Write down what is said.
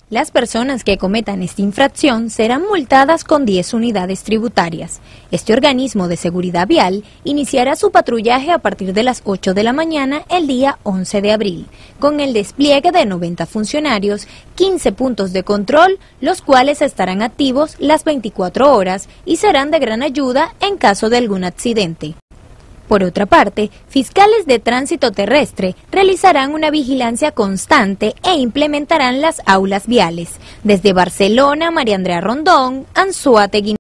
Las personas que cometan esta infracción serán multadas con 10 unidades tributarias. Este organismo de seguridad vial iniciará su patrullaje a partir de las 8 de la mañana el día 11 de abril, con el despliegue de 90 funcionarios, 15 puntos de control, los cuales estarán activos las 24 horas y serán de gran ayuda en caso de algún accidente. Por otra parte, fiscales de tránsito terrestre realizarán una vigilancia constante e implementarán las aulas viales. Desde Barcelona, María Andrea Rondón, Anzoátegui.